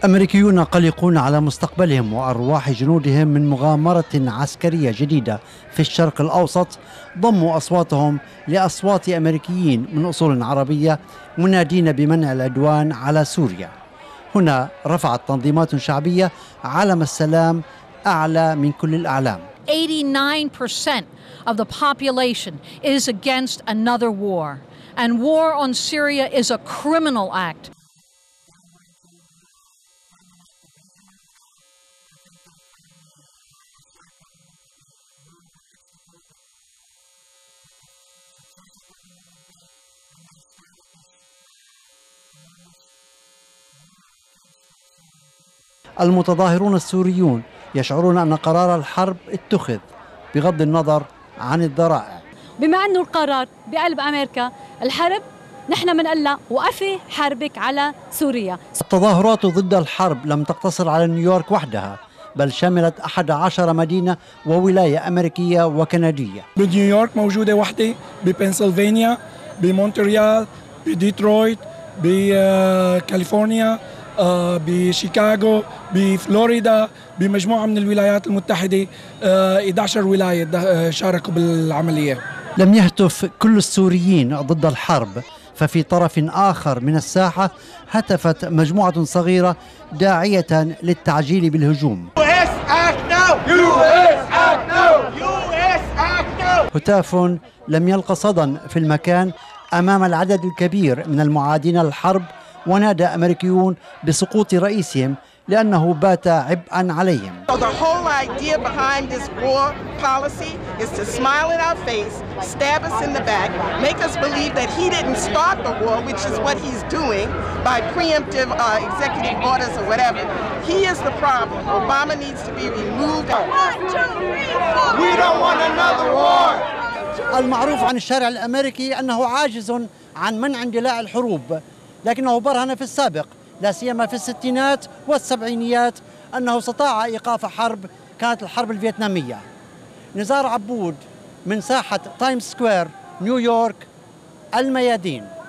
أمريكيون قلقون على مستقبلهم وأرواح جنودهم من مغامرة عسكرية جديدة في الشرق الأوسط ضموا أصواتهم لأصوات أمريكيين من أصول عربية منادين بمنع العدوان على سوريا. هنا رفعت تنظيمات شعبية علم السلام أعلى من كل الأعلام. 89% of the population is against another war, and war on Syria is a criminal act. المتظاهرون السوريون يشعرون أن قرار الحرب اتخذ بغض النظر عن الذرائع. بما أنه القرار بقلب أمريكا الحرب، نحن بنقول لها وقفي حربك على سوريا. التظاهرات ضد الحرب لم تقتصر على نيويورك وحدها، بل شملت 11 مدينة وولاية أمريكية وكندية. بنيويورك موجودة وحدة، ببنسلفانيا، بمونتريال، بديترويت، بكاليفورنيا، بشيكاغو، بفلوريدا، بمجموعة من الولايات المتحدة. 11 ولاية شاركوا بالعملية. لم يهتف كل السوريين ضد الحرب، ففي طرف آخر من الساحة هتفت مجموعة صغيرة داعية للتعجيل بالهجوم. هتاف لم يلقى صدى في المكان أمام العدد الكبير من المعادين للحرب، ونادى أمريكيون بسقوط رئيسهم لأنه بات عبئا عليهم. The whole idea behind this war policy is to smile in our face, stab us in the back, make us believe that he didn't start the war, which is what he's doing by preemptive executive orders or whatever. He is the problem. Obama needs to be removed. 1, 2, 3, 4. We don't want another war. المعروف عن الشارع الأمريكي أنه عاجز عن منع اندلاع الحروب، لكنه برهن في السابق لا سيما في الستينات والسبعينيات أنه استطاع إيقاف حرب كانت الحرب الفيتنامية. نزار عبود من ساحة تايمز سكوير، نيويورك، الميادين.